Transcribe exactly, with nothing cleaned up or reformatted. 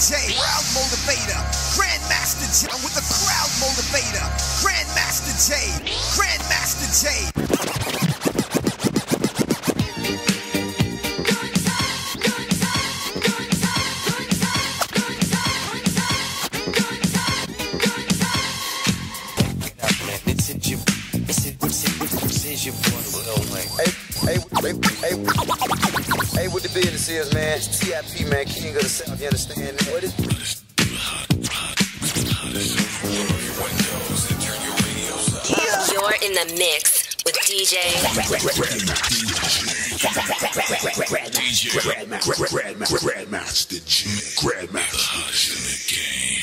J, crowd motivator. Grandmaster J, I'm with the crowd motivator. Grandmaster J, Grandmaster J. Hey, hey, hey, hey, what the business is, man? It's T I P, man, king of the South, you understand that? What is You're in the mix with D J Grandmaster G, Grandmaster G in the game.